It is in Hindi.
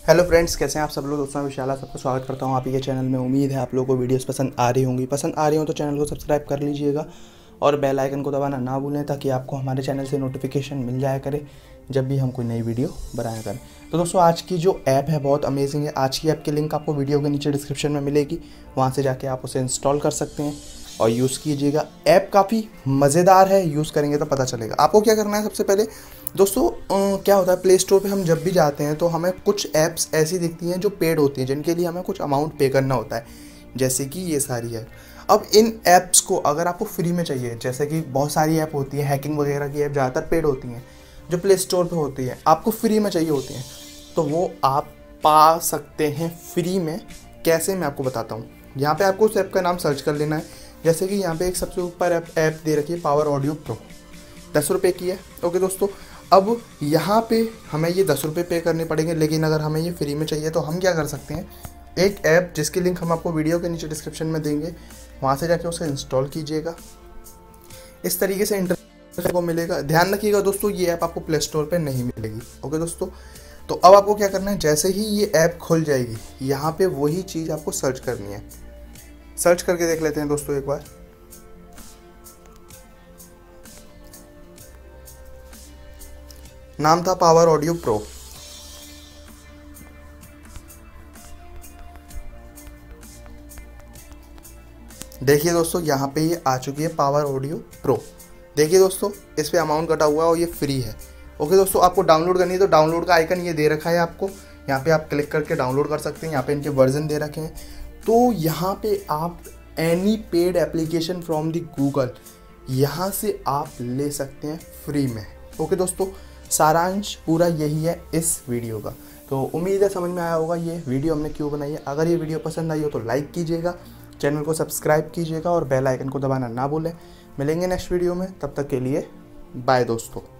हेलो फ्रेंड्स, कैसे हैं आप सब लोग। दोस्तों, विशाला सबका स्वागत करता हूं आप ही के चैनल में। उम्मीद है आप लोगों को वीडियोस पसंद आ रही होंगी। पसंद आ रही हो तो चैनल को सब्सक्राइब कर लीजिएगा और बेल आइकन को दबाना ना भूलें, ताकि आपको हमारे चैनल से नोटिफिकेशन मिल जाया करे जब भी हम कोई नई वीडियो बनाया करें। तो दोस्तों, आज की जो ऐप है बहुत अमेजिंग है। आज की ऐप की लिंक आपको वीडियो के नीचे डिस्क्रिप्शन में मिलेगी, वहाँ से जाके आप उसे इंस्टॉल कर सकते हैं और यूज़ कीजिएगा। ऐप काफ़ी मज़ेदार है, यूज़ करेंगे तो पता चलेगा। आपको क्या करना है, सबसे पहले दोस्तों क्या होता है, प्ले स्टोर पे हम जब भी जाते हैं तो हमें कुछ ऐप्स ऐसी दिखती हैं जो पेड होती हैं, जिनके लिए हमें कुछ अमाउंट पे करना होता है, जैसे कि ये सारी है। अब इन ऐप्स को अगर आपको फ्री में चाहिए, जैसे कि बहुत सारी ऐप होती है, हैकिंग वगैरह की ऐप ज़्यादातर पेड होती हैं, जो प्ले स्टोर पे होती है, आपको फ्री में चाहिए होती हैं, तो वो आप पा सकते हैं फ्री में। कैसे, मैं आपको बताता हूँ। यहाँ पे आपको उस ऐप का नाम सर्च कर लेना है। जैसे कि यहाँ पे एक सबसे ऊपर ऐप दे रखी है, पावर ऑडियो प्रो, 10 रुपये की है। ओके दोस्तों, अब यहाँ पे हमें ये 10 रुपये पे करने पड़ेंगे, लेकिन अगर हमें ये फ्री में चाहिए तो हम क्या कर सकते हैं, एक ऐप जिसकी लिंक हम आपको वीडियो के नीचे डिस्क्रिप्शन में देंगे, वहाँ से जाके उसे इंस्टॉल कीजिएगा। इस तरीके से इंटरफेस को मिलेगा। ध्यान रखिएगा दोस्तों, ये ऐप आपको प्ले स्टोर पर नहीं मिलेगी। ओके दोस्तों, तो अब आपको क्या करना है, जैसे ही ये ऐप खुल जाएगी, यहाँ पर वही चीज़ आपको सर्च करनी है। सर्च करके देख लेते हैं दोस्तों एक बार। नाम था पावर ऑडियो प्रो। देखिए दोस्तों, यहाँ पे ये आ चुकी है पावर ऑडियो प्रो। देखिए दोस्तों, इस पे अमाउंट कटा हुआ है और ये फ्री है। ओके दोस्तों, आपको डाउनलोड करनी है तो डाउनलोड का आइकन ये दे रखा है आपको, यहाँ पे आप क्लिक करके डाउनलोड कर सकते हैं। यहाँ पे इनके वर्जन दे रखे हैं, तो यहाँ पे आप any paid application from the Google, यहाँ से आप ले सकते हैं फ्री में। ओके दोस्तों, सारांश पूरा यही है इस वीडियो का। तो उम्मीद है समझ में आया होगा ये वीडियो हमने क्यों बनाई है। अगर ये वीडियो पसंद आई हो तो लाइक कीजिएगा, चैनल को सब्सक्राइब कीजिएगा और बेल आइकन को दबाना ना भूलें। मिलेंगे नेक्स्ट वीडियो में, तब तक के लिए बाय दोस्तों।